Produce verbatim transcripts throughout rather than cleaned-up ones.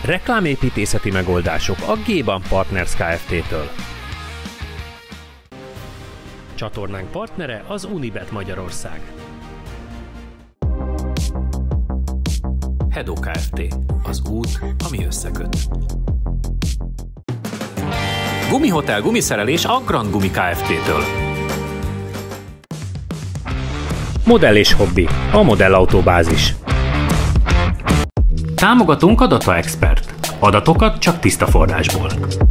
Reklámépítészeti megoldások a G-Ban Partners Kft-től. Csatornánk partnere az Unibet Magyarország. Hedo Kft. Az út, ami összeköt. Gumihotel gumiszerelés a Grand Gumi Kft-től. Modell és hobbi, a modellautóbázis. Támogatunk a Data Expert. Adatokat csak tiszta forrásból.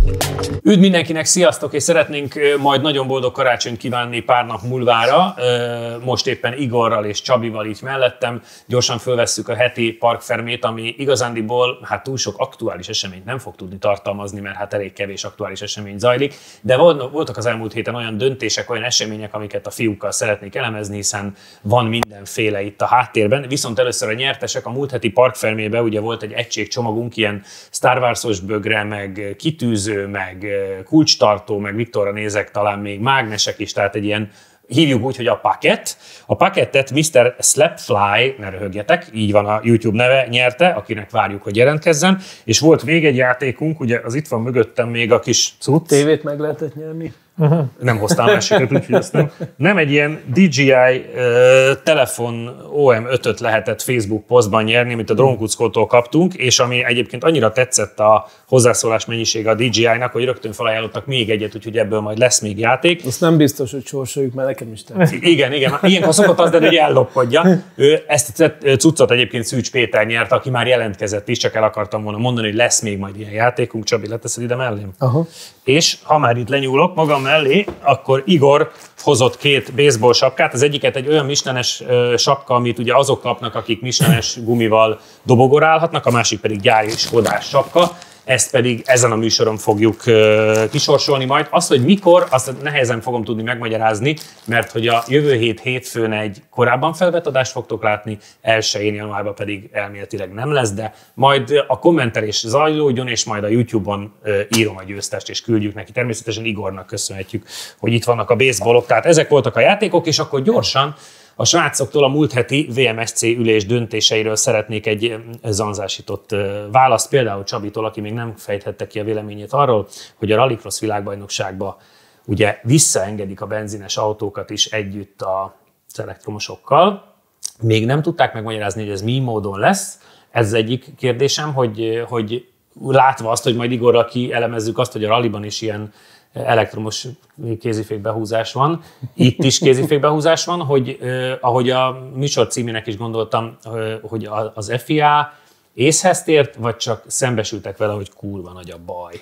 Üdv mindenkinek, sziasztok! És szeretnénk majd nagyon boldog karácsonyt kívánni pár nap múlvára. Most éppen Igorral és Csabival így mellettem. Gyorsan fölvesszük a heti parkfermét, ami igazándiból hát túl sok aktuális eseményt nem fog tudni tartalmazni, mert hát elég kevés aktuális esemény zajlik. De voltak az elmúlt héten olyan döntések, olyan események, amiket a fiúkkal szeretnék elemezni, hiszen van mindenféle itt a háttérben. Viszont először a nyertesek. A múlt heti parkfermébe ugye volt egy egységcsomagunk, ilyen Star Wars-os bögre, meg kitűző, meg kulcstartó, meg Viktorra nézek, talán még mágnesek is, tehát egy ilyen, hívjuk úgy, hogy a paket. A pakettet miszter Slapfly, ne röhögjetek, így van a YouTube neve, nyerte, akinek várjuk, hogy jelentkezzen, és volt még egy játékunk, ugye az itt van mögöttem még a kis cucc. Tévét meg lehetett nyerni? Uh-huh. Nem hoztam másikat, úgyhogy azt nem. Nem egy ilyen dé jé i uh, telefon o em ötöt lehetett Facebook posztban nyerni, amit a Drónkuckótól kaptunk, és ami egyébként annyira tetszett a hozzászólás mennyisége a dé jé i-nak, hogy rögtön felajánlottak még egyet, úgyhogy ebből majd lesz még játék. Azt nem biztos, hogy sorsoljuk, mert nekem is tetszik. Igen, igen. Ilyenkor szokott az, de hogy ellopkodja. Ő ezt a cuccot egyébként Szűcs Péter nyert, aki már jelentkezett is, csak el akartam volna mondani, hogy lesz még majd ilyen játékunk. Csabi, leteszed ide mellém? Aha. És ha már itt lenyúlok magam mellé, akkor Igor hozott két baseball sapkát. Az egyiket egy olyan mistenes sapka, amit ugye azok kapnak, akik mistenes gumival dobogorálhatnak, a másik pedig gyári Skodás sapka. Ezt pedig ezen a műsoron fogjuk uh, kisorsolni majd. Azt, hogy mikor, azt nehezen fogom tudni megmagyarázni, mert hogy a jövő hét hétfőn egy korábban felvett adást fogtok látni, elsején januárban pedig elméletileg nem lesz, de majd a kommentelés zajlódjon, és majd a YouTube-on uh, írom a győztest, és küldjük neki. Természetesen Igornak köszönhetjük, hogy itt vannak a baseballok. Tehát ezek voltak a játékok, és akkor gyorsan a srácoktól a múlt heti vé em es cé ülés döntéseiről szeretnék egy zanzásított választ, például Csabitól, aki még nem fejthette ki a véleményét arról, hogy a Rallycross világbajnokságba ugye visszaengedik a benzines autókat is együtt az elektromosokkal. Még nem tudták megmagyarázni, hogy ez mi módon lesz. Ez az egyik kérdésem, hogy, hogy látva azt, hogy majd Igorral kielemezzük azt, hogy a rallyban is ilyen elektromos kézifékbehúzás van, itt is kézifékbehúzás van, hogy eh, ahogy a műsor címének is gondoltam, eh, hogy az ef i á észhez tért, vagy csak szembesültek vele, hogy kurva nagy a baj?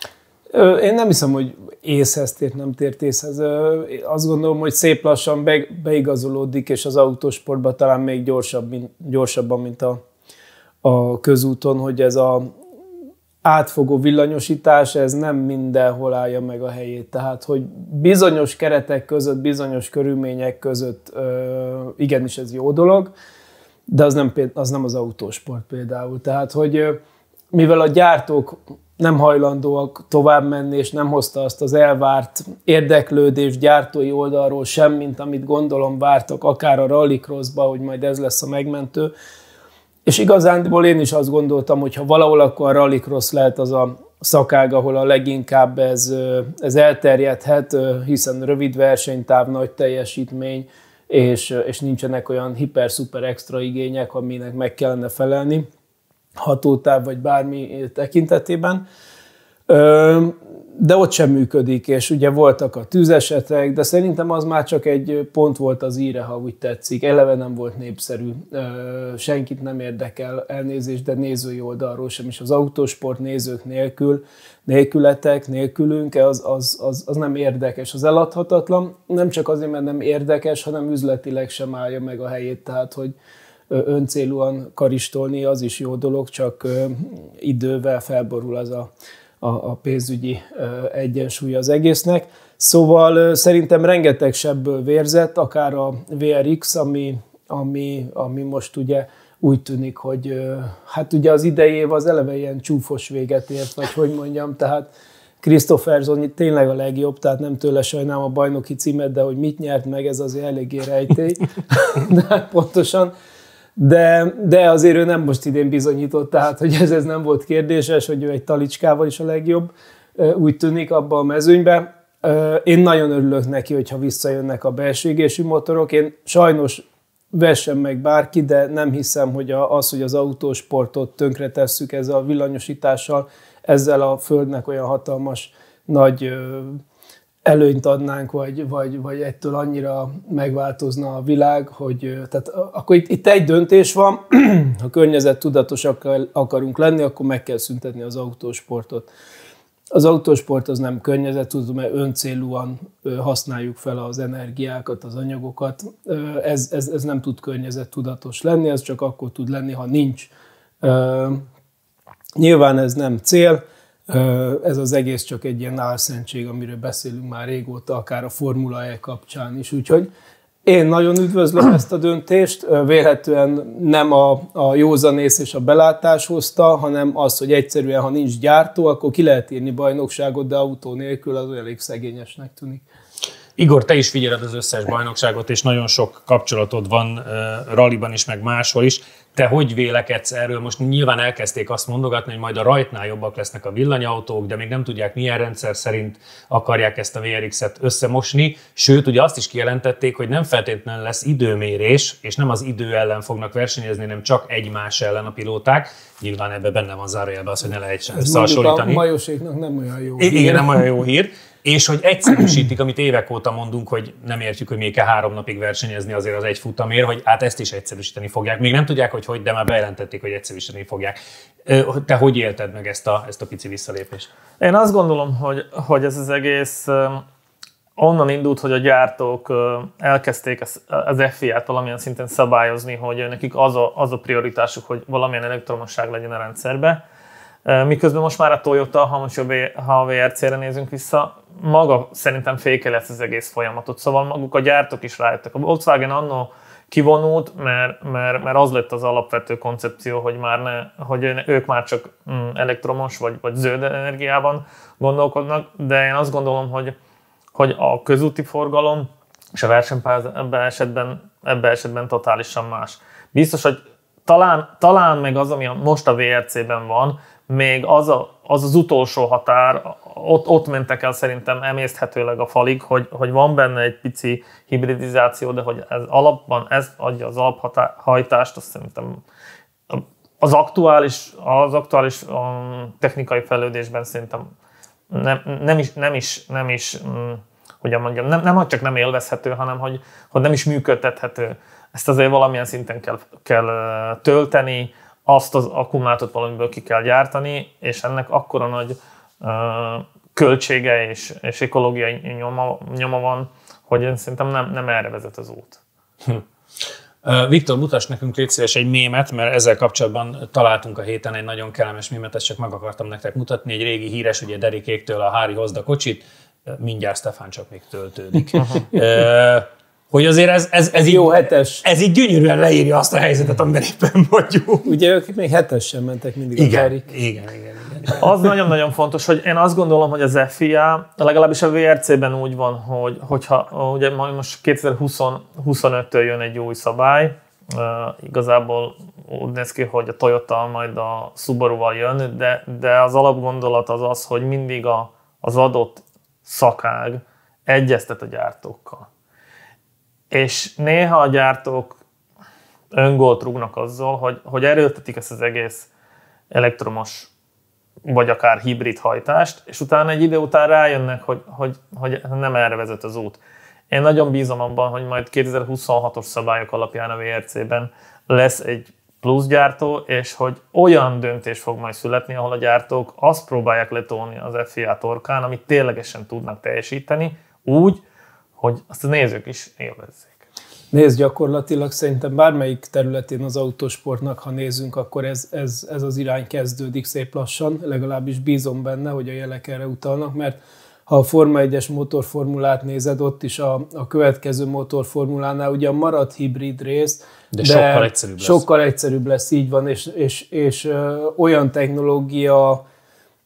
Én nem hiszem, hogy észhez tért, nem tért észhez. Azt gondolom, hogy szép lassan be, beigazolódik, és az autósportban talán még gyorsabb, mint, gyorsabban, mint a, a közúton, hogy ez a átfogó villanyosítás, ez nem mindenhol állja meg a helyét. Tehát, hogy bizonyos keretek között, bizonyos körülmények között igenis ez jó dolog, de az nem, az nem az autósport például. Tehát, hogy mivel a gyártók nem hajlandóak tovább menni, és nem hozta azt az elvárt érdeklődés gyártói oldalról sem, mint amit gondolom vártak, akár a Rallycrossba, hogy majd ez lesz a megmentő. És igazándiból én is azt gondoltam, hogy ha valahol, akkor a Rallycross lehet az a szakág, ahol a leginkább ez, ez elterjedhet, hiszen rövid versenytáv, nagy teljesítmény, és, és nincsenek olyan hiper-szuper extra igények, aminek meg kellene felelni hatótáv vagy bármi tekintetében. De ott sem működik, és ugye voltak a tűzesetek, de szerintem az már csak egy pont volt az íre, ha úgy tetszik. Eleve nem volt népszerű, senkit nem érdekel, elnézést, de nézői oldalról sem, és az autósport nézők nélkül, nélkületek, nélkülünk, az, az, az, az nem érdekes, az eladhatatlan. Nem csak azért, mert nem érdekes, hanem üzletileg sem állja meg a helyét, tehát hogy öncélúan karistolni az is jó dolog, csak idővel felborul az a a pénzügyi egyensúly az egésznek. Szóval szerintem rengeteg sebből vérzett, akár a vé er iksz, ami, ami, ami most ugye úgy tűnik, hogy hát ugye az idei év az eleve ilyen csúfos véget ért, vagy hogy mondjam, tehát Christopherson tényleg a legjobb, tehát nem tőle sajnálom a bajnoki címet, de hogy mit nyert meg, ez azért eléggé rejtély. De pontosan. De, de azért ő nem most idén bizonyított, tehát hogy ez, ez nem volt kérdéses, hogy ő egy talicskával is a legjobb, úgy tűnik abban a mezőnyben. Én nagyon örülök neki, hogyha visszajönnek a belső égésű motorok. Én sajnos vessen meg bárki, de nem hiszem, hogy az, hogy az autósportot tönkretesszük ezzel a villanyosítással, ezzel a Földnek olyan hatalmas nagy előnyt adnánk, vagy, vagy, vagy ettől annyira megváltozna a világ, hogy tehát akkor itt, itt egy döntés van, ha környezettudatosak akarunk lenni, akkor meg kell szüntetni az autósportot. Az autósport az nem környezettudatos, mert öncélúan használjuk fel az energiákat, az anyagokat. Ez, ez, ez nem tud környezettudatos lenni, ez csak akkor tud lenni, ha nincs. Nyilván ez nem cél, ez az egész csak egy ilyen álszentség, amiről beszélünk már régóta, akár a Formula E kapcsán is. Úgyhogy én nagyon üdvözlöm ezt a döntést, vélhetően nem a, a józanész és a belátás hozta, hanem az, hogy egyszerűen, ha nincs gyártó, akkor ki lehet írni bajnokságot, de autó nélkül az elég szegényesnek tűnik. Igor, te is figyeled az összes bajnokságot, és nagyon sok kapcsolatod van uh, ralliban is, meg máshol is. Te hogy vélekedsz erről? Most nyilván elkezdték azt mondogatni, hogy majd a rajtnál jobbak lesznek a villanyautók, de még nem tudják, milyen rendszer szerint akarják ezt a vé er iksz-et összemosni. Sőt, ugye azt is kijelentették, hogy nem feltétlenül lesz időmérés, és nem az idő ellen fognak versenyezni, hanem csak egymás ellen a pilóták. Nyilván ebben benne van zárójelben az, hogy ne lehessen összehasonlítani. A majoséknak nem olyan jó hír. Igen, nem olyan jó hír. És hogy egyszerűsítik, amit évek óta mondunk, hogy nem értjük, hogy még kell három napig versenyezni azért az egy futamért, hogy hát ezt is egyszerűsíteni fogják. Még nem tudják, hogy hogy, de már bejelentették, hogy egyszerűsíteni fogják. Te hogy élted meg ezt a, ezt a pici visszalépést? Én azt gondolom, hogy, hogy ez az egész onnan indult, hogy a gyártók elkezdték az ef i á-t valamilyen szinten szabályozni, hogy nekik az a, az a prioritásuk, hogy valamilyen elektromosság legyen a rendszerbe. Miközben most már a Toyota, ha most a vé er cé-re nézünk vissza, maga szerintem fékeli ezt az egész folyamatot. Szóval maguk a gyártók is rájöttek. A Volkswagen annó kivonult, mert, mert, mert az lett az alapvető koncepció, hogy, már ne, hogy ők már csak elektromos vagy, vagy zöld energiában gondolkodnak, de én azt gondolom, hogy, hogy a közúti forgalom és a versenypálya ebben esetben, ebben esetben totálisan más. Biztos, hogy talán, talán meg az, ami most a vé er cé-ben van, még az, a, az az utolsó határ, ott, ott mentek el szerintem emészthetőleg a falig, hogy, hogy van benne egy pici hibridizáció, de hogy ez alapban ez adja az alaphajtást, azt szerintem az aktuális, az aktuális um, technikai fejlődésben szerintem nem, nem is, nem is, nem is um, hogyan mondjam, nem, nem hogy csak nem élvezhető, hanem hogy, hogy nem is működtethető. Ezt azért valamilyen szinten kell, kell tölteni, azt az akkumulátort valamiből ki kell gyártani, és ennek akkora nagy uh, költsége és, és ekológiai nyoma, nyoma van, hogy én szerintem nem, nem erre vezet az út. Hm. Uh, Viktor, mutass nekünk légy szíves egy mémet, mert ezzel kapcsolatban találtunk a héten egy nagyon kellemes mémet, ezt csak meg akartam nektek mutatni, egy régi híres, ugye Derikéktől a Hári hozd a kocsit, mindjárt Stefán csak még töltődik. uh, Hogy azért ez, ez, ez, így, jó, hetes. ez így gyönyörűen leírja azt a helyzetet, amiben éppen vagyunk. Ugye ők még hetesen mentek mindig igen, a Erik. Igen, igen, igen. Az nagyon-nagyon fontos, hogy én azt gondolom, hogy az ef i á, legalábbis a vé er cé-ben úgy van, hogy hogyha ugye most kétezer-huszonöttől jön egy új szabály, uh, igazából úgy néz ki, hogy a Toyota majd a Subaru-val jön, de, de az alapgondolat az az, hogy mindig a, az adott szakág egyeztet a gyártókkal. És néha a gyártók öngolt rúgnak azzal, hogy, hogy erőltetik ezt az egész elektromos vagy akár hibrid hajtást, és utána egy idő után rájönnek, hogy, hogy, hogy nem erre vezet az út. Én nagyon bízom abban, hogy majd kétezer-huszonhatos szabályok alapján a vé er cé-ben lesz egy plusz gyártó, és hogy olyan döntés fog majd születni, ahol a gyártók azt próbálják letolni az ef i á torkán, amit ténylegesen tudnak teljesíteni, úgy, hogy azt a nézők is élvezzék. Nézd, gyakorlatilag szerintem bármelyik területén az autósportnak, ha nézünk, akkor ez, ez, ez az irány kezdődik szép lassan, legalábbis bízom benne, hogy a jelek erre utalnak, mert ha a Forma egyes motorformulát nézed, ott is a, a következő motorformulánál ugye a maradt hibrid rész, de, de sokkal egyszerűbb lesz. Sokkal egyszerűbb lesz, így van, és, és, és ö, olyan technológia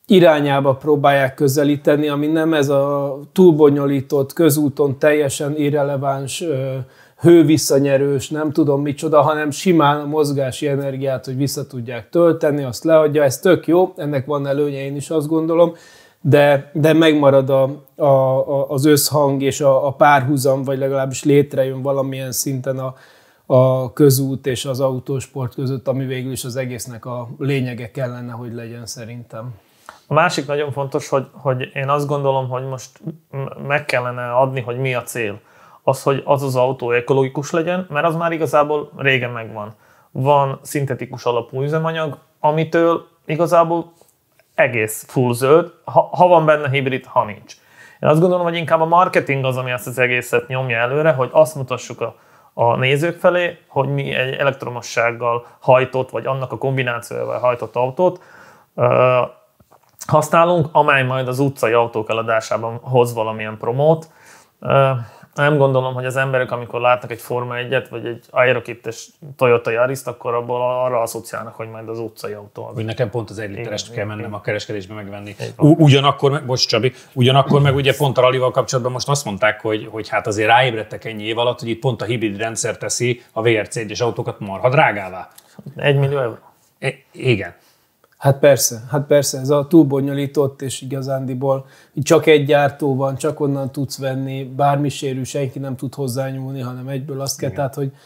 irányába próbálják közelíteni, ami nem ez a túlbonyolított, közúton teljesen irreleváns, hővisszanyerős, nem tudom micsoda, hanem simán a mozgási energiát, hogy vissza tudják tölteni, azt leadja, ez tök jó, ennek van előnye, én is azt gondolom, de, de megmarad a, a, a, az összhang és a, a párhuzam, vagy legalábbis létrejön valamilyen szinten a, a közút és az autósport között, ami végül is az egésznek a lényege kellene, hogy legyen szerintem. A másik nagyon fontos, hogy, hogy én azt gondolom, hogy most meg kellene adni, hogy mi a cél. Az, hogy az az autó ekológikus legyen, mert az már igazából régen megvan. Van szintetikus alapú üzemanyag, amitől igazából egész full zöld, ha, ha van benne hibrid, ha nincs. Én azt gondolom, hogy inkább a marketing az, ami ezt az egészet nyomja előre, hogy azt mutassuk a, a nézők felé, hogy mi egy elektromossággal hajtott, vagy annak a kombinációval hajtott autót uh, használunk, amely majd az utcai autók eladásában hoz valamilyen promót. Uh, Nem gondolom, hogy az emberek, amikor látnak egy Forma egyet, vagy egy Aerokit-es Toyota Yaris-t, akkor abból arra asszociálnak, hogy majd az utcai autó. Hogy nekem pont az egy literest kell mennem a kereskedésbe megvenni. Ugyanakkor, meg, bocs Csabi, ugyanakkor meg ugye pont a rallival kapcsolatban most azt mondták, hogy, hogy hát azért ráébredtek ennyi év alatt, hogy itt pont a hibrid rendszer teszi a vé er cé egyes autókat marha drágává. Egy millió euró? E, igen. Hát persze, hát persze, ez a túlbonyolított, és igazándiból csak egy gyártó van, csak onnan tudsz venni, bármi sérül, senki nem tud hozzányúlni, hanem egyből azt kell, tehát, hogy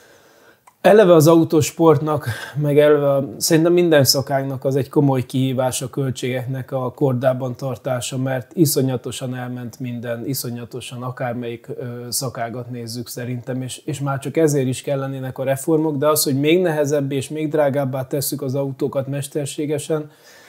eleve az autósportnak, meg eleve szerintem minden szakágnak az egy komoly kihívás a költségeknek a kordában tartása, mert iszonyatosan elment minden, iszonyatosan akármelyik ö, szakágat nézzük szerintem, és, és már csak ezért is kellenének a reformok, de az, hogy még nehezebb és még drágábbá tesszük az autókat mesterségesen,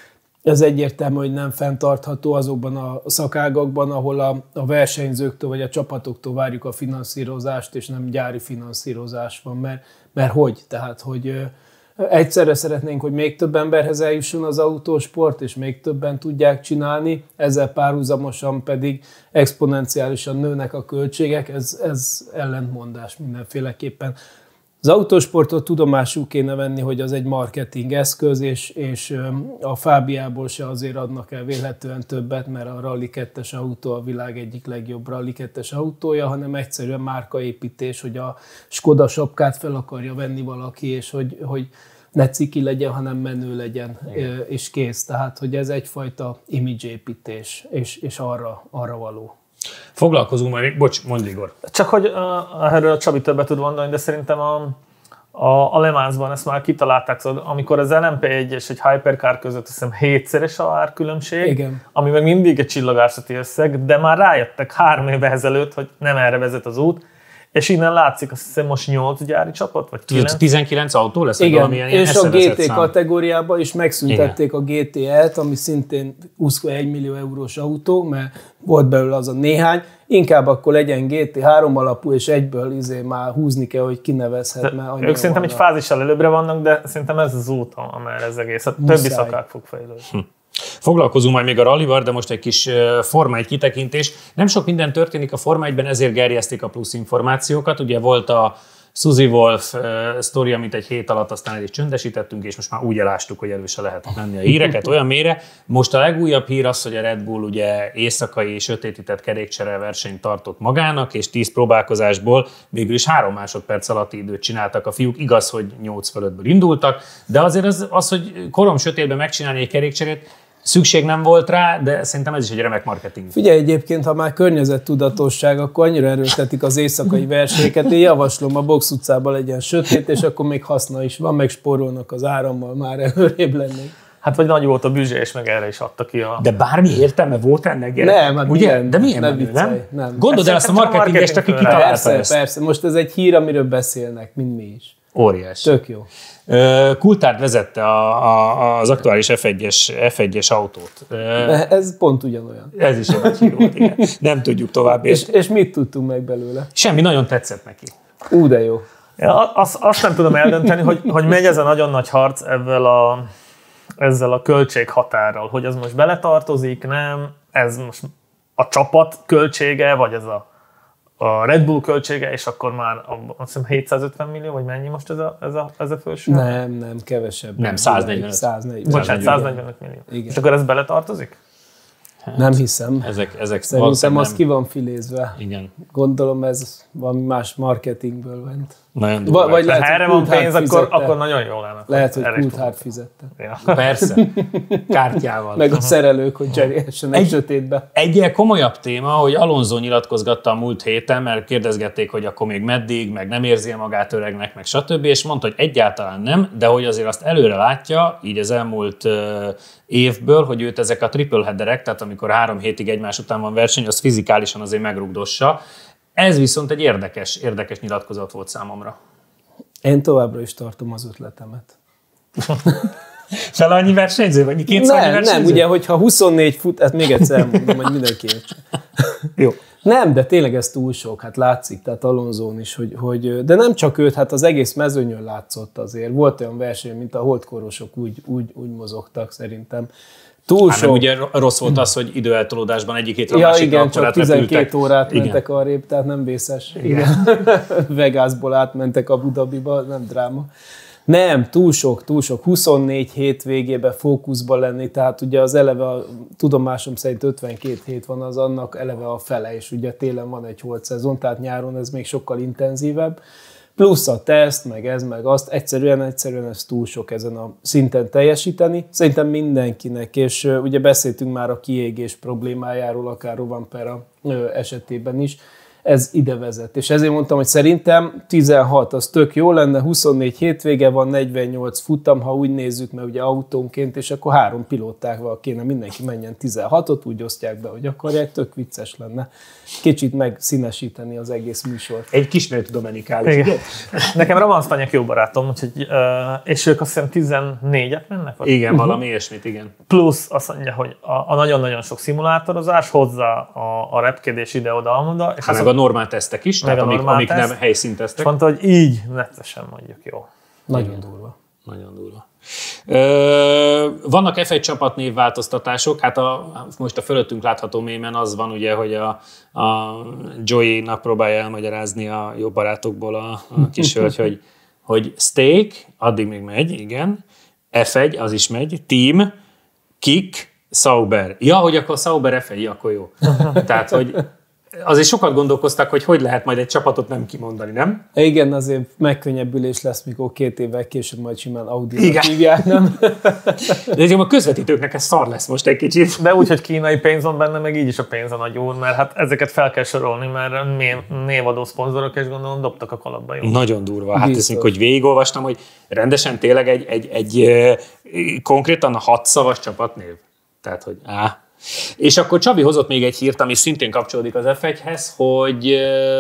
ez egyértelmű, hogy nem fenntartható azokban a szakágakban, ahol a, a versenyzőktől vagy a csapatoktól várjuk a finanszírozást, és nem gyári finanszírozás van, mert, mert hogy? Tehát, hogy ö, egyszerre szeretnénk, hogy még több emberhez eljusson az autósport, és még többen tudják csinálni, ezzel párhuzamosan pedig exponenciálisan nőnek a költségek, ez, ez ellentmondás mindenféleképpen. Az autósportot tudomásul kéne venni, hogy az egy marketing eszköz, és, és a Fabiából se azért adnak el vélhetően többet, mert a Rally kettes autó a világ egyik legjobb Rally kettes autója, hanem egyszerűen márkaépítés, hogy a Skoda sapkát fel akarja venni valaki, és hogy, hogy ne ciki legyen, hanem menő legyen, igen. És kész. Tehát, hogy ez egyfajta image-építés, és, és arra, arra való. Foglalkozunk majd, bocs, mondd Igor. Csak hogy uh, erről a Csabi többet tud mondani, de szerintem a, a, a Le Mansban ezt már kitalálták, szóval amikor az el em pé egy és egy Hypercar között azt hiszem hétszeres a árkülönbség, igen. Ami meg mindig egy csillagászati összeg, de már rájöttek három évvel ezelőtt, hogy nem erre vezet az út, és innen látszik, azt hiszem most nyolc gyári csapat, vagy kilenc? tizenkilenc autó lesz? Igen, és a gé té kategóriában is megszüntették igen. a gé té é-t, ami szintén huszonegy millió eurós autó, mert volt belőle az a néhány, inkább akkor legyen gé té három alapú, és egyből izé már húzni kell, hogy kinevezhet. Mert ők szerintem egy fázissal előbbre vannak, de szerintem ez az út, amerre ez egész. A többi szakák fog fejlődni. Hm. Foglalkozunk majd még a rallival, de most egy kis Forma egy kitekintés. Nem sok minden történik a Forma egyben, ezért gerjesztik a plusz információkat. Ugye volt a Suzy Wolf uh, sztori, amit egy hét alatt aztán el is csöndesítettünk, és most már úgy elástuk, hogy elő se lehet menni a híreket olyan mélyre. Most a legújabb hír az, hogy a Red Bull ugye éjszakai sötétített kerékcsere versenyt tartott magának, és tíz próbálkozásból végül is három másodperc alatti időt csináltak a fiúk. Igaz, hogy nyolc fölöttből indultak, de azért az, az hogy korom sötétben megcsinálni egy kerékcserét, szükség nem volt rá, de szerintem ez is egy remek marketing. Figyelj, egyébként, ha már környezettudatosság, akkor annyira erőltetik az éjszakai versenyeket. Én javaslom, a Box utcában legyen sötét, és akkor még haszna is van, meg spórolnak az árammal, már előrébb lennék. Hát vagy nagy volt a büzsé, és meg erre is adta ki a... De bármi értelme volt ennek? Nem, hát ugye? milyen, De milyen nem menő, viccelj, nem? nem. Gondold el azt a marketingest, aki kitalálta persze, ezt. Persze, most ez egy hír, amiről beszélnek, mint mi is. Óriás. Tök jó. Coulthard vezette a, a, az aktuális ef egyes, ef egyes autót. Ez pont ugyanolyan. Ez is egy hír volt, igen. Nem tudjuk tovább. És, és mit tudtunk meg belőle? Semmi, nagyon tetszett neki. Ú, de jó. Ja, azt, azt nem tudom eldönteni, hogy, hogy megy ez a nagyon nagy harc ezzel a, ezzel a költséghatárral, hogy ez most beletartozik, nem, ez most a csapat költsége, vagy ez a a Red Bull költsége, és akkor már azt hiszem hétszázötven millió, vagy mennyi most ez a, ez a, ez a felső? Nem, nem, kevesebb. Nem, száznegyvenöt. száznegyvenöt. Bocsánat, száznegyvenöt millió. Igen. És akkor ez beletartozik? Hát, nem hiszem. Ezek, ezek Szerintem az nem. ki van filézve. Igen. Gondolom ez valami más marketingből ment. Nagyon durva. Vagy lehet, ha erre van pénz, akkor, akkor nagyon jól lenne. Lehet, hogy Coulthard fizette. Ja. Persze. Kártyával. Meg a szerelők, hogy cserélhessenek egy, sötétbe. Egy ilyen komolyabb téma, hogy Alonso nyilatkozgatta a múlt héten, mert kérdezgették, hogy akkor még meddig, meg nem érzi magát öregnek, meg stb. És mondta, hogy egyáltalán nem, de hogy azért azt előre látja, így az elmúlt uh, évből, hogy őt ezek a triple headerek, tehát amikor három hétig egymás után van verseny, az fizikálisan azért megrugdossa. Ez viszont egy érdekes, érdekes nyilatkozat volt számomra. Én továbbra is tartom az ötletemet. Fel annyi versenyző, vagy kétszer annyi Nem, versenyző? nem, ugye, hogyha huszonnégy fut, ezt még egyszer elmondom, hogy mindenki értse. Jó. Nem, de tényleg ez túl sok, hát látszik, tehát Alonsón is, hogy, hogy, de nem csak őt, hát az egész mezőnyön látszott azért. Volt olyan verseny, mint a holdkorosok úgy, úgy, úgy mozogtak szerintem. Túl Hát sok. ugye rossz volt az, hogy időeltolódásban egyik hétre a Ja, másikra igen, akkor csak tizenkét órát igen. mentek arrébb, tehát nem vészes. Igen. Vegasból átmentek Abu Dhabiba, nem dráma. Nem, túl sok, túl sok. huszonnégy hét végében fókuszban lenni, tehát ugye az eleve, a tudomásom szerint ötvenkét hét van, az annak eleve a fele, és ugye télen van egy holt szezon, tehát nyáron ez még sokkal intenzívebb. Plusz a teszt, meg ez, meg azt, egyszerűen, egyszerűen ez túl sok ezen a szinten teljesíteni. Szerintem mindenkinek, és uh, ugye beszéltünk már a kiégés problémájáról, akár Rovanpera uh, esetében is, ez ide vezet. És ezért mondtam, hogy szerintem tizenhat az tök jó lenne, huszonnégy hétvége van, negyvennyolc futam, ha úgy nézzük, mert ugye autónként, és akkor három pilótával kéne mindenki menjen tizenhatot, úgy osztják be, hogy akarják, tök vicces lenne. Kicsit megszínesíteni az egész műsort. Egy kisnőt dominikális. Igen. Nekem Roman Stanyek jó barátom, úgyhogy, és ők azt hiszem tizennégyet mennek? Vagy? Igen, valami ilyesmit, igen. Plusz azt mondja, hogy a, a nagyon-nagyon sok szimulátorozás hozzá a, a repkedés ide-oda, amoda. És hát meg a normál tesztek is, tehát amik, amik nem helyszíntesztek. Mondta, hogy így neccesen mondjuk jó. Nagyon durva. Nagyon durva. Ö, vannak ef egy csapatnévváltoztatások, hát a, most a fölöttünk látható mémen az van ugye, hogy a, a Joey-nak próbálja elmagyarázni a jó barátokból a, a kis hölgy, hogy, hogy Steak, addig még megy, igen, ef egy, az is megy, Team, Kick, Sauber. Ja, hogy akkor Sauber ef egy, akkor jó. Tehát, hogy azért sokat gondolkoztak, hogy hogy lehet majd egy csapatot nem kimondani, nem? Igen, azért megkönnyebbülés lesz, mikor két évvel később majd simán Audi-nak hívják, nem? De a közvetítőknek ez szar lesz most egy kicsit. De úgy, hogy kínai pénz van benne, meg így is a pénz a nagy úr, mert hát ezeket fel kell sorolni, mert névadó szponzorok, és gondolom dobtak a kalapba. Jó. Nagyon durva. Hát ezt hogy végigolvastam, hogy rendesen tényleg egy, egy, egy, egy konkrétan hat szavas csapatnév. Tehát, hogy á. És akkor Csabi hozott még egy hírt, ami szintén kapcsolódik az ef egyhez, hogy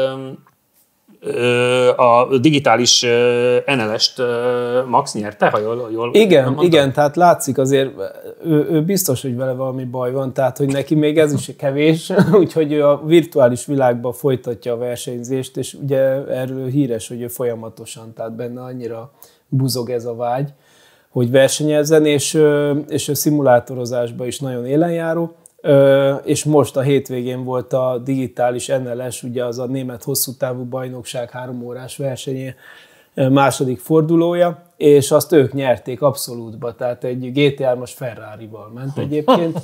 a digitális en el est Max nyerte, ha jól, jól Igen, igen, tehát látszik azért, ő, ő biztos, hogy vele valami baj van, tehát hogy neki még ez is kevés, úgyhogy ő a virtuális világban folytatja a versenyzést, és ugye erről híres, hogy ő folyamatosan, tehát benne annyira buzog ez a vágy, hogy versenyezzen, és, és a szimulátorozásban is nagyon élenjáró, és most a hétvégén volt a digitális en el es, ugye az a német hosszútávú bajnokság három órás versenyé második fordulója, és azt ők nyerték abszolútba, tehát egy gé té hármas Ferrarival ment egyébként.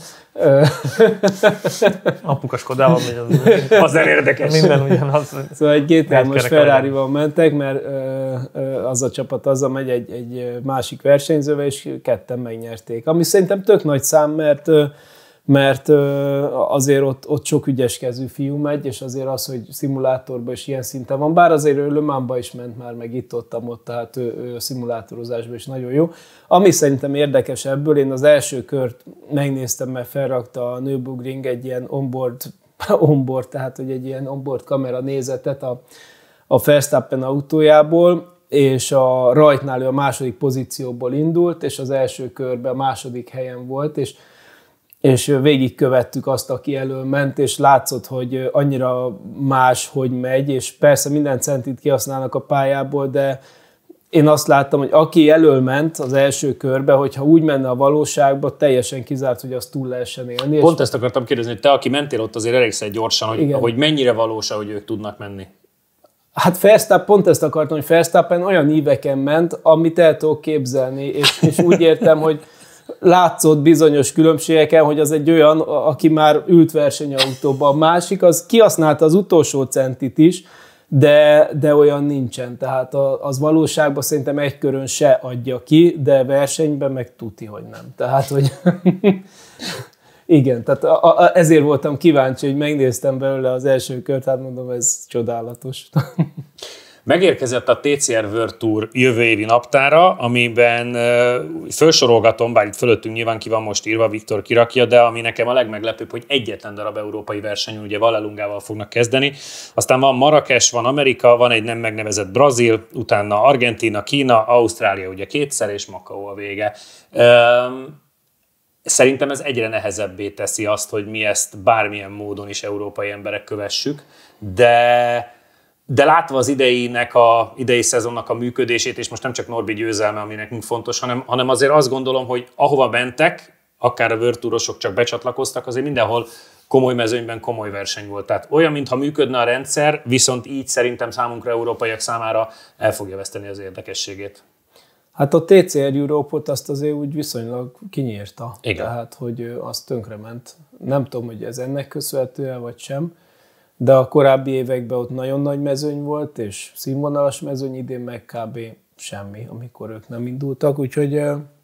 Apukas Kodával megy, az, az érdekes. Minden ugyanaz. Szóval egy gé té hármas Ferrarival mentek, mert az a csapat azzal megy egy, egy másik versenyzővel, és ketten megnyerték. Ami szerintem tök nagy szám, mert mert azért ott, ott sok ügyeskező fiú megy, és azért az, hogy szimulátorban is ilyen szinten van, bár azért ő Le Mansba is ment már, meg itt ott, ott tehát ő, ő a szimulátorozásban is nagyon jó. Ami szerintem érdekes ebből, én az első kört megnéztem, mert felrakta a Nürburgring egy ilyen onboard, onboard tehát hogy egy ilyen onboard kamera nézetet a, a Verstappen autójából, és a rajtnál ő a második pozícióból indult, és az első körben a második helyen volt, és és végigkövettük azt, aki elől ment, és látszott, hogy annyira más, hogy megy, és persze minden centit kihasználnak a pályából, de én azt láttam, hogy aki jelöl ment az első körbe, hogyha úgy menne a valóságba, teljesen kizárt, hogy azt túl lehessen élni. Pont ezt akartam kérdezni, hogy te, aki mentél ott azért elégszer gyorsan, hogy, hogy mennyire valós, hogy ők tudnak menni. Hát Verstappen, pont ezt akartam, hogy Verstappen olyan íveken ment, amit el tudok képzelni, és, és úgy értem, hogy látszott bizonyos különbségeken, hogy az egy olyan, aki már ült versenyautóba. A másik, az kihasználta az utolsó centit is, de, de olyan nincsen. Tehát az valóságban szerintem egy körön se adja ki, de versenyben meg tuti, hogy nem. Tehát, hogy igen, tehát a, a, ezért voltam kíváncsi, hogy megnéztem belőle az első kört, hát mondom, ez csodálatos. Megérkezett a té cé er World Tour jövő évi naptára, amiben uh, felsorolgatom, bár itt fölöttünk nyilván ki van most írva, Viktor kirakja, de ami nekem a legmeglepőbb, hogy egyetlen darab európai versenyen, ugye Vallelungával fognak kezdeni. Aztán van Marrakes, van Amerika, van egy nem megnevezett Brazil, utána Argentína, Kína, Ausztrália ugye kétszer, és Macau a vége. Um, Szerintem ez egyre nehezebbé teszi azt, hogy mi ezt bármilyen módon is európai emberek kövessük, de... De látva az ideinek a, idei szezonnak a működését, és most nem csak Norbi győzelme, ami nekünk fontos, hanem, hanem azért azt gondolom, hogy ahova mentek, akár a World Tourosok csak becsatlakoztak, azért mindenhol komoly mezőnyben komoly verseny volt. Tehát olyan, mintha működne a rendszer, viszont így szerintem számunkra, európaiak számára el fogja veszteni az érdekességét. Hát a té cé er Europe-ot azt azért úgy viszonylag kinyírta. Igen. Tehát, hogy az tönkrement. Nem tudom, hogy ez ennek köszönhető vagy sem, de a korábbi években ott nagyon nagy mezőny volt, és színvonalas mezőny, idén meg kb. Semmi, amikor ők nem indultak, úgyhogy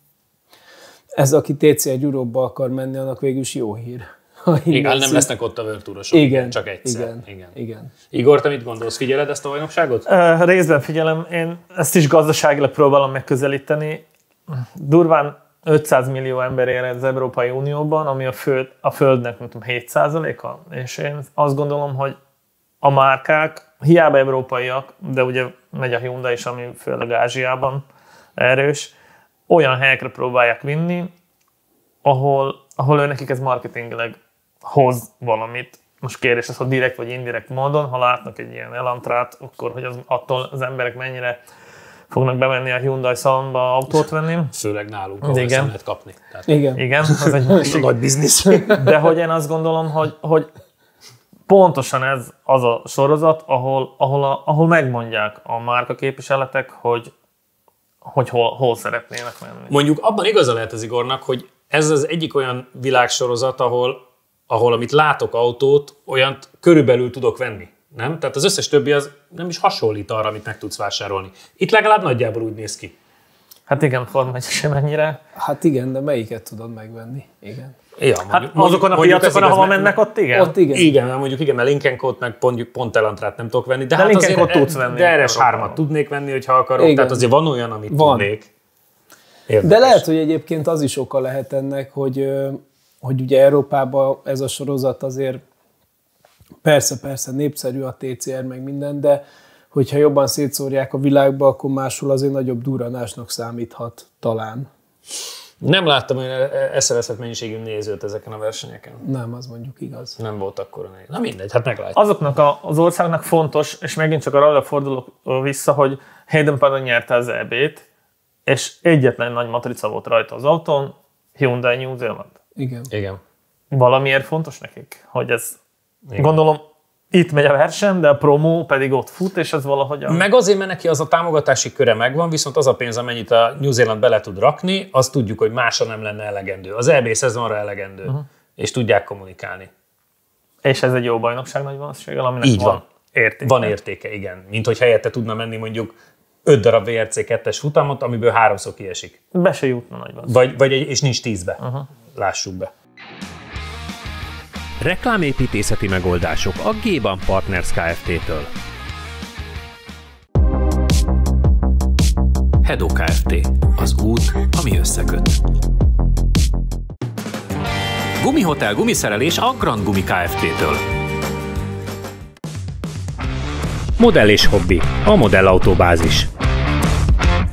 ez, aki té cé er Europe-ba akar menni, annak végül is jó hír. Igen, nem lesznek ott a World Tourosok, igen, csak egyszer. Igen, igen. igen. Igor, te mit gondolsz? Figyeled ezt a bajnokságot? Uh, részben figyelem, én ezt is gazdaságilag próbálom megközelíteni. Durván ötszáz millió ember él az Európai Unióban, ami a, föld, a Földnek nem tudom, hét százaléka, és én azt gondolom, hogy a márkák hiába európaiak, de ugye megy a Hyundai is, ami főleg Ázsiában erős, olyan helyekre próbálják vinni, ahol, ahol ő nekik ez marketingileg hoz valamit. Most kérdés az, hogy direkt vagy indirekt módon, ha látnak egy ilyen Elantrát, akkor hogy az, attól az emberek mennyire fognak bemenni a Hyundai szalonba autót venni. Főleg nálunk, ahol ezt nem lehet kapni. Tehát igen. Igen, az egy másik nagy biznisz. De hogy én azt gondolom, hogy, hogy pontosan ez az a sorozat, ahol, ahol, a, ahol megmondják a márkaképviseletek, hogy, hogy hol, hol szeretnének menni. Mondjuk abban igaza lehet az Igornak, hogy ez az egyik olyan világsorozat, ahol, ahol amit látok autót, olyant körülbelül tudok venni. Nem? Tehát az összes többi az nem is hasonlít arra, amit meg tudsz vásárolni. Itt legalább nagyjából úgy néz ki. Hát igen, Forma egy sem ennyire. Hát igen, de melyiket tudod megvenni? Igen. Ja, mondjuk, hát azokon a piacokon, ahol mennek, ott igen. Ott igen. Igen, mondjuk igen, mert Lincoln Code meg mondjuk pont Elantrát nem tudok venni. De, de hát Lincoln azért tudsz venni. De er es hármat tudnék venni, hogyha akarok. Igen. Tehát azért van olyan, amit van. tudnék. Érdekes. De lehet, hogy egyébként az is oka lehet ennek, hogy, hogy ugye Európában ez a sorozat azért persze-persze népszerű a té cé er meg minden, de hogyha jobban szétszórják a világba, akkor máshol azért nagyobb durranásnak számíthat talán. Nem láttam olyan eszeveszett mennyiségű nézőt ezeken a versenyeken. Nem, az mondjuk igaz. Nem volt akkora néző. Na mindegy, hát meglátjuk. Azoknak a, az országnak fontos, és megint csak arra fordulok vissza, hogy Hayden Paddon nyerte az é bét, és egyetlen nagy matrica volt rajta az autón, Hyundai New Zealand. Igen. Igen. Valamiért fontos nekik, hogy ez, igen. Gondolom, itt megy a verseny, de a promó pedig ott fut, és ez valahogy... A... Meg azért, mert neki az a támogatási köre megvan, viszont az a pénz, amennyit a New Zealand bele tud rakni, azt tudjuk, hogy másra nem lenne elegendő. Az é bé szezonra elegendő, uh-huh. és tudják kommunikálni. És ez egy jó bajnokság nagy valószínűséggel, aminek így van, van értéke. Van értéke, igen. Mint hogy helyette tudna menni mondjuk öt darab vé er cé kettes futamot, amiből háromszor kiesik. Be se jutna nagy vagy, vagy egy, és nincs tízbe. Uh-huh. Lássuk be. Reklámépítészeti megoldások a G-Ban Partners Kft-től. Hedo Kft. Az út, ami összeköt. Gumihotel gumiszerelés a Grand Gumi Kft-től. Modell és hobbi, a modellautóbázis.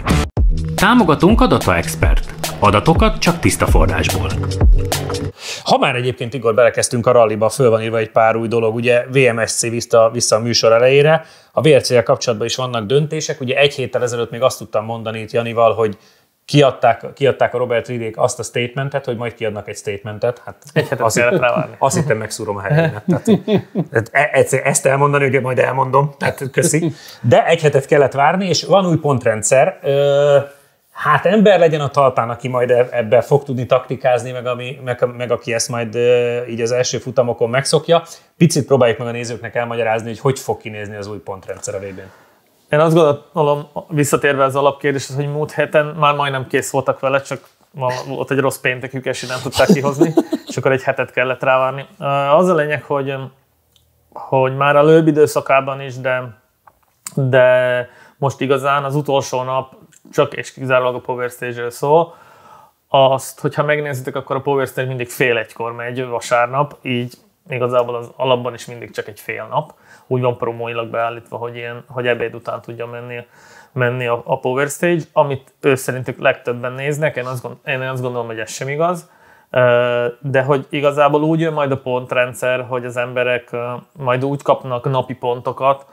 Támogatunk a Data Expert. Adatokat csak tiszta forrásból. Ha már egyébként, Igor, belekezdtünk a ralliba, föl van írva egy pár új dolog, ugye vé em es cé vissza, vissza a műsor elejére, a vé er cé-vel kapcsolatban is vannak döntések, ugye egy héttel ezelőtt még azt tudtam mondani itt Janival, hogy kiadták, kiadták a Robert Reedék azt a statementet, hogy majd kiadnak egy statementet. Hát egy hetet azt kellett rávárni. Azt hittem, megszúrom a helyémet. Tehát, tehát ezt elmondani, hogy majd elmondom, tehát köszi. De egy hetet kellett várni, és van új pontrendszer. Hát ember legyen a talpán, aki majd ebben fog tudni taktikázni, meg, ami, meg, meg aki ezt majd így az első futamokon megszokja. Picit próbáljuk meg a nézőknek elmagyarázni, hogy hogy fog kinézni az új pontrendszer a végén. Én azt gondolom, visszatérve az alapkérdéshez, hogy múlt héten már majdnem kész voltak vele, csak volt egy rossz péntekük, és nem tudták kihozni, és akkor egy hetet kellett rávárni. Az a lényeg, hogy, hogy már a lőbb időszakában is, de, de most igazán az utolsó nap csak és kizárólag a Power Stage-ről szól. Azt, hogyha megnézitek, akkor a Power Stage mindig fél egykor megy vasárnap, így igazából az alapban is mindig csak egy fél nap. Úgy van promóilag beállítva, hogy, ilyen, hogy ebéd után tudja menni, menni a, a Power Stage, amit ő szerintük legtöbben néznek, én azt, gond, én azt gondolom, hogy ez sem igaz, de hogy igazából úgy jön majd a pontrendszer, hogy az emberek majd úgy kapnak napi pontokat,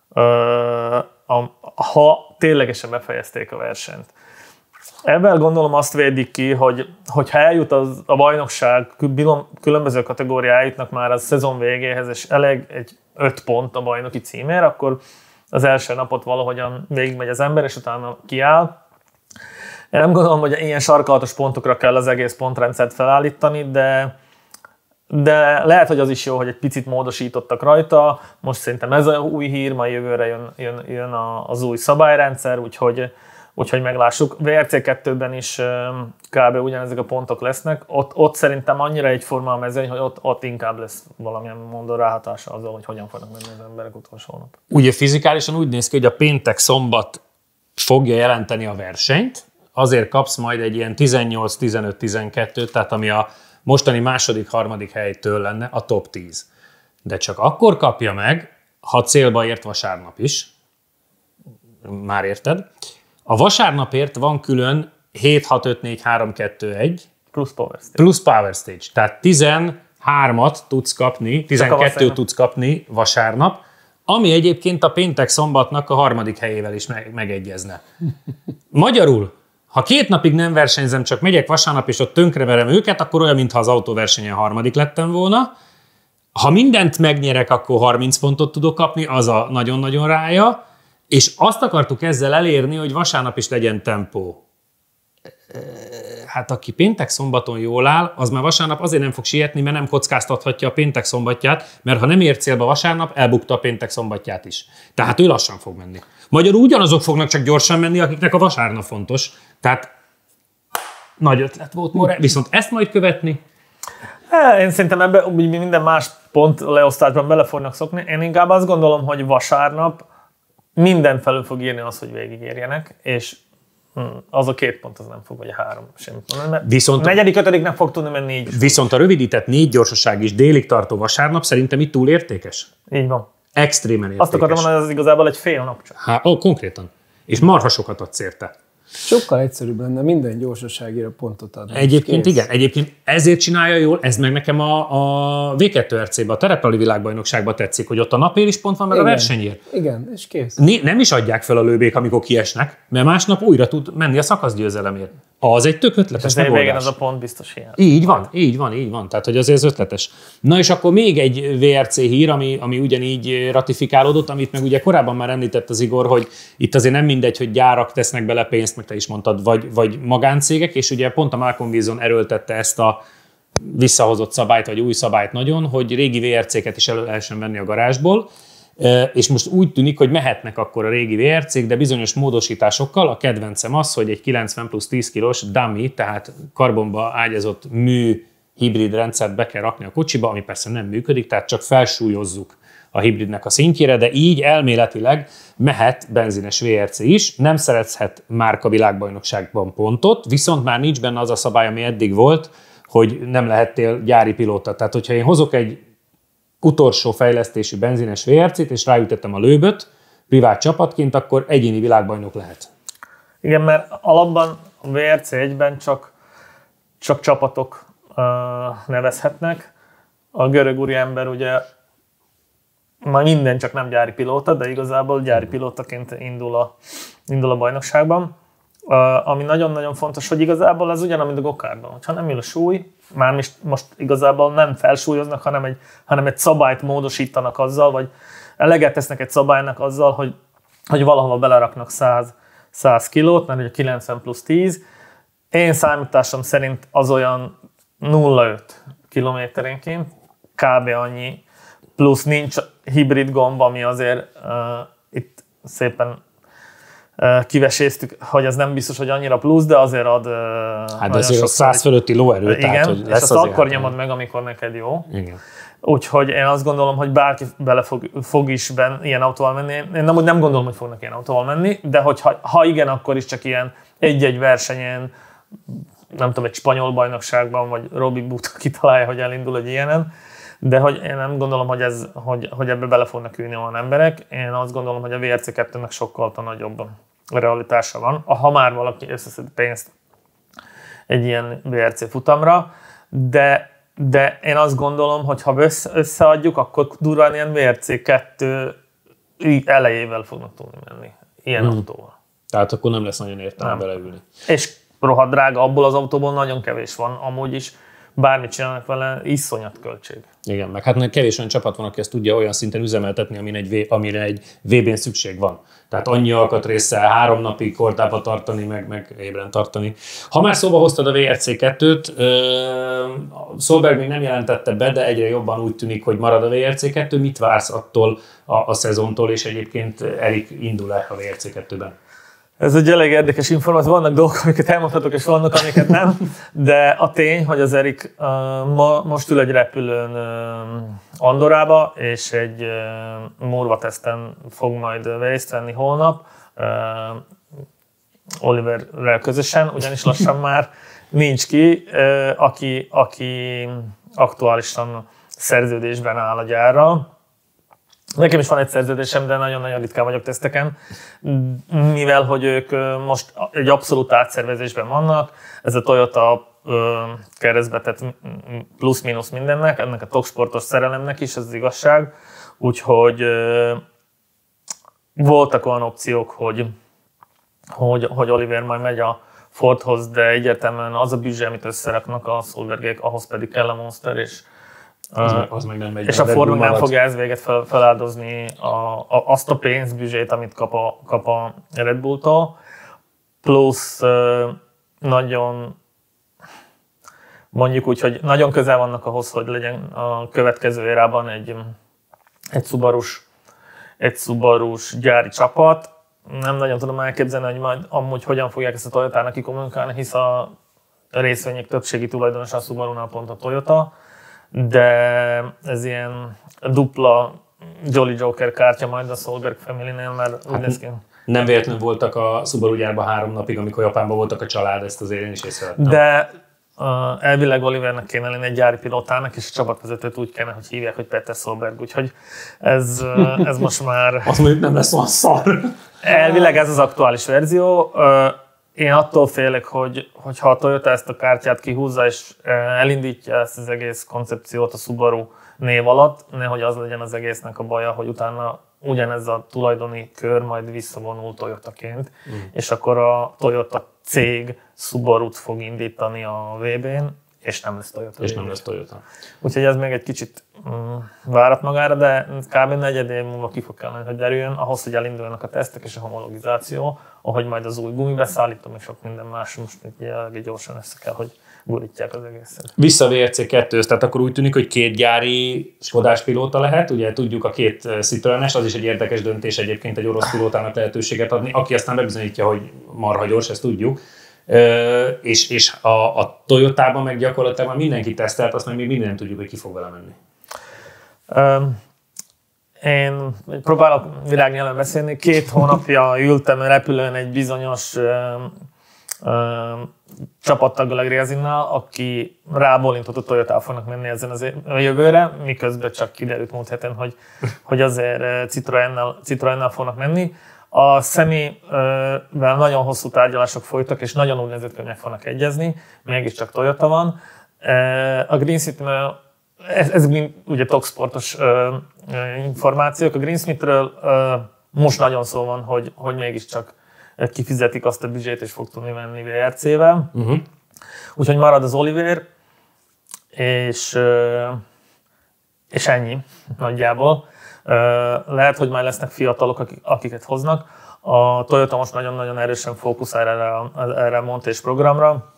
ha ténylegesen befejezték a versenyt. Ebben gondolom azt védik ki, hogy hogyha eljut az, a bajnokság, különböző kategóriája jutnak már a szezon végéhez, és elég egy öt pont a bajnoki címér, akkor az első napot valahogyan végigmegy az ember, és utána kiáll. Én nem gondolom, hogy ilyen sarkalatos pontokra kell az egész pontrendszert felállítani, de, de lehet, hogy az is jó, hogy egy picit módosítottak rajta. Most szerintem ez a új hír, majd jövőre jön, jön, jön az új szabályrendszer, úgyhogy Úgyhogy meglássuk. vé er cé kettőben is kb. Ugyanezek a pontok lesznek. Ott, ott szerintem annyira egyforma a mezőny, hogy ott, ott inkább lesz valamilyen mondó ráhatása azzal, hogy hogyan fognak menni az emberek utolsó nap. Ugye fizikálisan úgy néz ki, hogy a péntek-szombat fogja jelenteni a versenyt, azért kapsz majd egy ilyen tizennyolc tizenöt tizenkettő, tehát ami a mostani második, harmadik helytől lenne a top tíz. De csak akkor kapja meg, ha célba ért vasárnap is. Már érted? A vasárnapért van külön hét hat öt négy három kettő egy plusz Power Stage. Plusz Power Stage. Tehát tizenhármat tudsz kapni, tizenkettőt tudsz kapni vasárnap, ami egyébként a péntek-szombatnak a harmadik helyével is megegyezne. Magyarul, ha két napig nem versenyzem, csak megyek vasárnap, és ott tönkreverem őket, akkor olyan, mintha az autóversenyen harmadik lettem volna. Ha mindent megnyerek, akkor harminc pontot tudok kapni, az a nagyon-nagyon rája. És azt akartuk ezzel elérni, hogy vasárnap is legyen tempó. Hát aki péntek-szombaton jól áll, az már vasárnap azért nem fog sietni, mert nem kockáztathatja a péntek-szombatját, mert ha nem ér célba vasárnap, elbukta a péntek-szombatját is. Tehát ő lassan fog menni. Magyarul ugyanazok fognak csak gyorsan menni, akiknek a vasárnap fontos. Tehát nagy ötlet volt, More. Viszont ezt majd követni? Én szerintem ebben minden más pont leosztásban bele fognak szokni. Én inkább azt gondolom, hogy vasárnap minden felül fog írni az, hogy végigérjenek, és az a két pont az nem fog, vagy a három semmit mondani, mert viszont a negyedik, ötödik nem fog tudni menni így. Viszont a rövidített négy gyorsaság is délig tartó vasárnap szerintem itt túl értékes. Így van. Extrémen értékes. Azt akartam mondani, hogy ez igazából egy fél nap csak. Há, ó, konkrétan. És marha sokat adsz érte. Sokkal egyszerűbb lenne minden gyorsaságira pontot adni. Egyébként igen, egyébként ezért csinálja jól, ez meg nekem a, a vé kettő er cé-ben, a terepali világbajnokságban tetszik, hogy ott a napér is pont van, meg igen, a versenyér. Igen, és kész. Né, nem is adják fel a lőbék, amikor kiesnek, mert másnap újra tud menni a szakaszgyőzelemért. Az egy tök ötletes megoldás. Végén az a pont biztos hiány. Így van, így van, így van. Tehát, hogy azért ez ötletes. Na és akkor még egy vé er cé hír, ami, ami ugyanígy ratifikálódott, amit meg ugye korábban már említett az Igor, hogy itt azért nem mindegy, hogy gyárak tesznek bele pénzt, meg te is mondtad, vagy, vagy magáncégek, és ugye pont a Malcolm Wilson erőltette ezt a visszahozott szabályt, vagy új szabályt nagyon, hogy régi vé er cé-ket is elő lehessen venni a garázsból, és most úgy tűnik, hogy mehetnek akkor a régi vé er cé-k, de bizonyos módosításokkal. A kedvencem az, hogy egy kilencven plusz tíz kilós dummy, tehát karbonba ágyazott mű hibrid rendszert be kell rakni a kocsiba, ami persze nem működik, tehát csak felsúlyozzuk a hibridnek a szintjére, de így elméletileg mehet benzines vé er cé is, nem szerezhet márka világbajnokságban pontot, viszont már nincs benne az a szabály, ami eddig volt, hogy nem lehettél gyári pilóta. Tehát, hogyha én hozok egy utolsó fejlesztésű benzines vé er cé-t, és ráütettem a lőböt privát csapatként, akkor egyéni világbajnok lehet. Igen, mert alapban a vé er cé egyben csak, csak csapatok nevezhetnek. A görög úriember ugye már minden csak nem gyári pilóta, de igazából gyári pilótaként indul a, indul a bajnokságban. Uh, ami nagyon-nagyon fontos, hogy igazából ez ugyanaz, mint a gokártban. Ha nem ül a súly, már most, most igazából nem felsúlyoznak, hanem egy, hanem egy szabályt módosítanak azzal, vagy eleget tesznek egy szabálynak azzal, hogy, hogy valahova beleraknak száz kilót, mert ugye kilencven plusz tíz. Én számításom szerint az olyan nulla egész öt kilométerenként, kb. Annyi, plusz nincs hibrid gomb, ami azért uh, itt szépen kiveséztük, hogy ez nem biztos, hogy annyira plusz, de azért ad hát azért a száz fölötti lóerő, igen, tehát, hogy és azt azért akkor hát, nyomod meg, amikor neked jó. Igen. Úgyhogy én azt gondolom, hogy bárki bele fog, fog is ben, ilyen autóval menni. Én nem, nem gondolom, hogy fognak ilyen autóval menni, de hogyha, ha igen, akkor is csak ilyen egy-egy versenyen, nem tudom, egy spanyol bajnokságban, vagy Robi Buta kitalálja, hogy elindul egy ilyenen. De hogy én nem gondolom, hogy, ez, hogy, hogy ebbe bele fognak ülni olyan emberek. Én azt gondolom, hogy a vé er cé kettőnek sokkal nagyobb realitása van. Ha már valaki összeszed pénzt egy ilyen vé er cé futamra, de, de én azt gondolom, hogy ha össze, összeadjuk, akkor durván ilyen vé er cé kettő elejével fognak tudni menni. Ilyen hmm. autóval. Tehát akkor nem lesz nagyon értelme beleülni. És rohadt drága, abból az autóból nagyon kevés van, amúgy is. Bármit csinálnak vele, iszonyat költség. Igen, meg hát kevés olyan csapat van, aki ezt tudja olyan szinten üzemeltetni, amire egy, amire egy vé bén szükség van. Tehát annyi alkatrészsel három napig kordába tartani, meg, meg ébren tartani. Ha már szóba hoztad a vé er cé kettőt, Solberg még nem jelentette be, de egyre jobban úgy tűnik, hogy marad a vé er cé kettő. Mit vársz attól a, a szezontól, és egyébként Erik indul-e a vé er cé kettőben? Ez egy elég érdekes információ, vannak dolgok, amiket elmondhatok, és vannak, amiket nem, de a tény, hogy az Erik uh, ma, most ül egy repülőn uh, Andorrába, és egy uh, Morva teszten fog majd részt venni holnap, uh, Oliverrel közösen, ugyanis lassan már nincs ki, uh, aki, aki aktuálisan szerződésben áll a gyárral. Nekem is van egy szerződésem, de nagyon-nagyon ritkán vagyok teszteken, mivel hogy ők most egy abszolút átszervezésben vannak. Ez a Toyota keresztbe tett plusz-minusz mindennek, ennek a toksportos szerelemnek is, ez az igazság. Úgyhogy voltak olyan opciók, hogy, hogy, hogy Oliver majd megy a Fordhoz, de egyértelműen az a büdzsé, amit összeraknak a Solbergék, ahhoz pedig kell a Monster, és Az, uh, az meg nem megy. És a Ford nem fogja ez véget fel, feláldozni a, a, azt a pénzbüdzsét, amit kap a, kap a Red Bulltól. Plusz uh, nagyon, mondjuk úgy, hogy nagyon közel vannak ahhoz, hogy legyen a következő érában egy, egy Subarus, egy Subarus gyári csapat. Nem nagyon tudom elképzelni, hogy majd amúgy hogyan fogják ezt a Toyotának kikommunikálni, hisz a részvények többségi tulajdonosa a Subarunál pont a Toyota. De ez ilyen dupla Jolly Joker kártya majd a Solberg Family-nél, mert hát úgy néz ki. Nem véletlenül voltak a Subaru gyárban három napig, amikor Japánban voltak a család, ezt azért én is észrevettem. De uh, elvileg Olivernek kéne lenni egy gyári pilótának, és a csapatvezetőt úgy kéne, hogy hívják, hogy Peter Solberg, úgyhogy ez, uh, ez most már... Azt mondjuk nem lesz olyan szar. Elvileg ez az aktuális verzió. Uh, Én attól félek, hogy, hogy ha a Toyota ezt a kártyát kihúzza és elindítja ezt az egész koncepciót a Subaru név alatt, nehogy az legyen az egésznek a baja, hogy utána ugyanez a tulajdoni kör majd visszavonul Toyotaként, mm. és akkor a Toyota cég Subarut fog indítani a vé bén, és nem lesz Toyota. És nem lesz Toyota. Úgyhogy ez még egy kicsit mm, várat magára, de kb. negyed év múlva ki fog kellene, hogy derüljön, ahhoz, hogy elinduljanak a tesztek és a homologizáció, ahogy majd az új gumibeszállítom és sok minden más, most elég gyorsan össze kell, hogy gurítják az egészet. Vissza a vé er cé kettőhöz, tehát akkor úgy tűnik, hogy két gyári Skodás pilóta lehet, ugye tudjuk a két Citroenes, az is egy érdekes döntés egyébként egy orosz pilótának lehetőséget adni, aki aztán bebizonyítja, hogy marha gyors, ezt tudjuk. Ö, és, és a, a Toyotában meg gyakorlatilag már mindenki tesztelt, azt meg még minden nem tudjuk, hogy ki fog vele menni. Um, én próbálok világnyelven beszélni. Két hónapja ültem repülőn egy bizonyos um, um, csapattaggal a Grézinnál, aki rábólintott, a Toyotával fognak menni ezen az a jövőre, miközben csak kiderült múlt héten, hogy, hogy azért Citroennel, Citroennel fognak menni. A Semivel nagyon hosszú tárgyalások folytak, és nagyon úgynevezett könyvek fognak egyezni, mégiscsak Toyota van. A Greensmith, ez, ez ugye toksportos információk, a Greensmithről most nagyon szó van, hogy, hogy mégiscsak kifizetik azt a büdzsét, és fog tudni menni vé er cé-vel. Uh-huh. Úgyhogy marad az Oliver, és, és ennyi nagyjából. Lehet, hogy már lesznek fiatalok, akiket hoznak. A Toyota most nagyon-nagyon erősen fókuszál erre a, erre a Montés programra.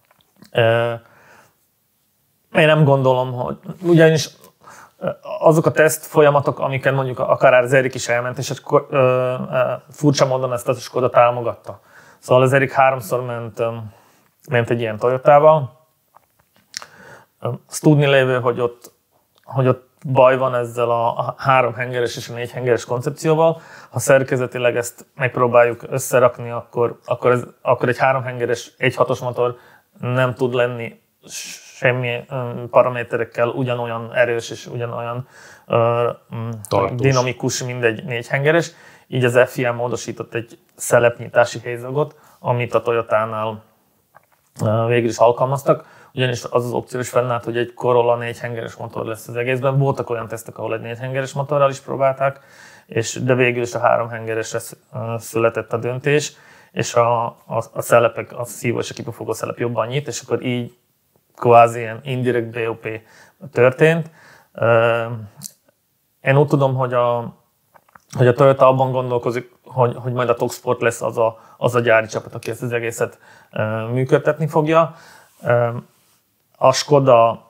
Én nem gondolom, hogy ugyanis azok a teszt folyamatok, amiket mondjuk akár az Erik is elment, és akkor ö, ö, furcsa módon ezt a Skoda támogatta. Szóval az Erik háromszor ment, ö, ment egy ilyen Toyotával. Azt tudni lévő, hogy ott, hogy ott baj van ezzel a három hengeres és a négy hengeres koncepcióval. Ha szerkezetileg ezt megpróbáljuk összerakni, akkor, akkor, ez, akkor egy három hengeres, egy hatos motor nem tud lenni semmi paraméterekkel ugyanolyan erős és ugyanolyan uh, dinamikus, mint egy négyhengeres. Így az ef i á módosított egy szelepnyitási hézagot, amit a Toyotánál uh, végül is alkalmaztak. Ugyanis az az opció is fennállt, hogy egy Corolla négyhengeres motor lesz az egészben. Voltak olyan tesztek, ahol egy négyhengeres motorral is próbálták, és, de végül is a háromhengeresre született a döntés, és a, a, a szelepek, a szívó és a kipufogó szelep jobban nyit, és akkor így kvázi ilyen indirekt bé o pé történt. Én úgy tudom, hogy a, hogy a Toyota abban gondolkozik, hogy, hogy majd a Toksport lesz az a, az a gyári csapat, aki ezt az egészet működtetni fogja. A Skoda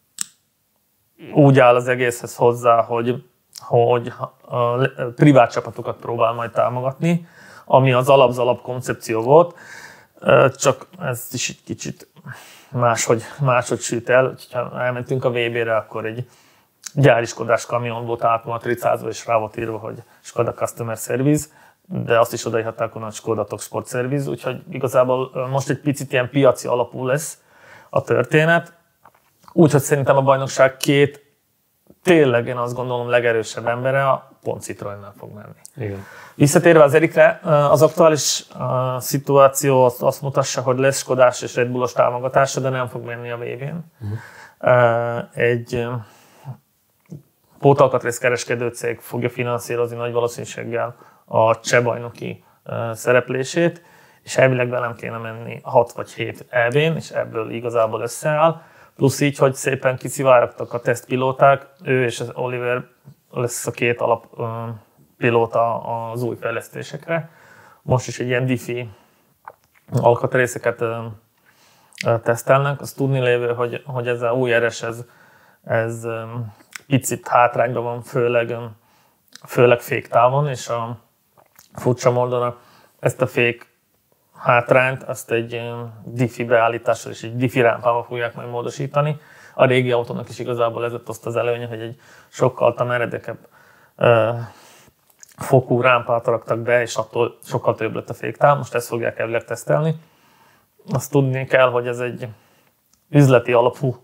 úgy áll az egészhez hozzá, hogy, hogy a privát csapatokat próbál majd támogatni, ami az alap-alap koncepció volt, csak ez is egy kicsit máshogy, máshogy süt el. Ha elmentünk a vé bé-re, akkor egy gyári Skodás kamion volt átmatricázva, és rá volt írva, hogy Skoda Customer Service, de azt is odaírhatták volna, hogy Skoda Toksport Service, úgyhogy igazából most egy picit ilyen piaci alapú lesz a történet. Úgyhogy szerintem a bajnokság két tényleg, én azt gondolom, legerősebb embere a pont Citroennel fog menni. Igen. Visszatérve az Erikre, az aktuális uh, szituáció azt, azt mutassa, hogy lesz Skodás és Red Bullos támogatása, de nem fog menni a vé bén. Uh-huh. Uh, egy uh, pótalkatrész kereskedő cég fogja finanszírozni nagy valószínűséggel a cseh bajnoki uh, szereplését, és elvileg velem kéne menni hat vagy hét é bén, és ebből igazából összeáll. Plusz így, hogy szépen kiszivárogtak a tesztpilóták, ő és az Oliver lesz a két alappilóta az új fejlesztésekre. Most is egy ilyen diffi alkatrészeket tesztelnek. Azt tudni lévő, hogy, hogy ez a új er es, ez, ez picit hátrányban van, főleg, főleg féktávon, és a furcsa módon ezt a fék hátrányt, azt egy diffi beállítással és egy diffi rámpával fogják majd módosítani. A régi autónak is igazából ez azt az előnye, hogy egy sokkal meredekebb uh, fokú rámpát raktak be, és attól sokkal több lett a féktáv. Most ezt fogják elvileg tesztelni. Azt tudni kell, hogy ez egy üzleti alapú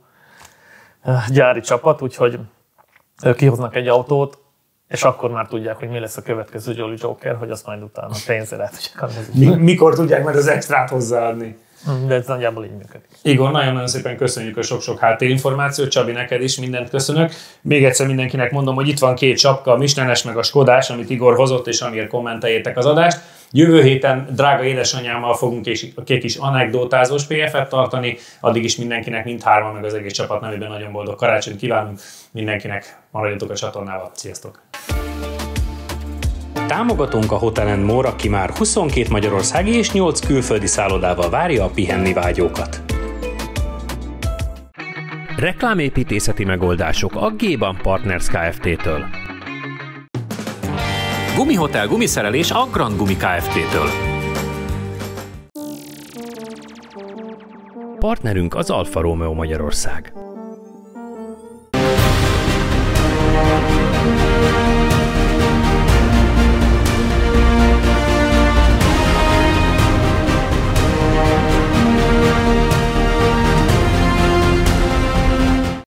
uh, gyári csapat, úgyhogy ők kihoznak egy autót, és akkor már tudják, hogy mi lesz a következő Jolly Joker, hogy azt majd utána pénzre át tudják. Mikor tudják majd az extrát hozzáadni? De ez nagyjából így működik. Igor, nagyon-nagyon szépen köszönjük a sok-sok háttérinformációt, Csabi, neked is mindent köszönök. Még egyszer mindenkinek mondom, hogy itt van két sapka, a Michelin's meg a Skodás, amit Igor hozott, és amiért kommenteljétek az adást. Jövő héten drága édesanyámmal fogunk egy kis anekdótázós pé ef-et tartani, addig is mindenkinek mindhárman, meg az egész csapat nevében nagyon boldog karácsonyt kívánunk. Mindenkinek maradjatok a csatornával. Sziasztok! Támogatónk a Hotel and More, aki már huszonkét magyarországi és nyolc külföldi szállodával várja a pihenni vágyókat. Reklámépítészeti megoldások a G-Ban Partners Kft-től. Gumihotel gumiszerelés a Grand Gumi Kft-től. Partnerünk az Alfa Romeo Magyarország.